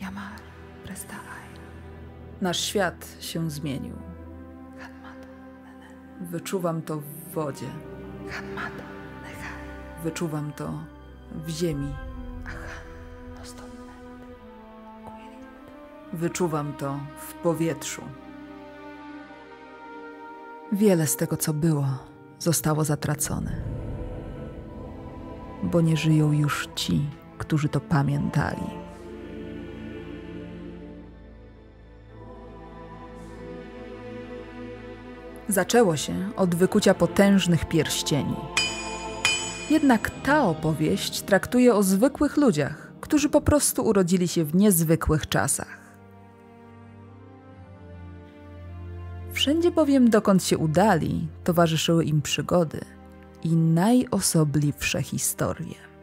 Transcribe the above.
Yamar prestaaj. Nasz świat się zmienił. Hanmato nene. Wyczuwam to w wodzie. Hanmato nechaj. Wyczuwam to w ziemi. Ahan nostonnet. Kuirit. Wyczuwam to w powietrzu. Wiele z tego, co było, zostało zatracone. Bo nie żyją już ci, którzy to pamiętali. Zaczęło się od wykucia potężnych pierścieni. Jednak ta opowieść traktuje o zwykłych ludziach, którzy po prostu urodzili się w niezwykłych czasach. Wszędzie bowiem, dokąd się udali, towarzyszyły im przygody i najosobliwsze historie.